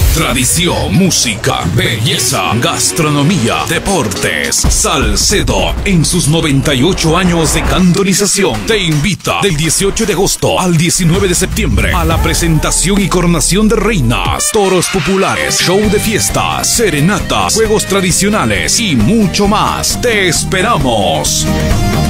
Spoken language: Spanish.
Tradición, música, belleza, gastronomía, deportes. Salcedo, en sus 98 años de cantonización, te invita del 18 de agosto al 19 de septiembre a la presentación y coronación de reinas, toros populares, show de fiestas, serenatas, juegos tradicionales y mucho más. ¡Te esperamos!